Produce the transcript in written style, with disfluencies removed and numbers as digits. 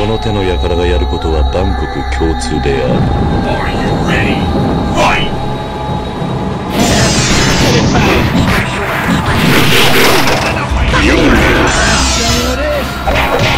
この手の輩がやることは万国共通である。 Are you ready? Fight! You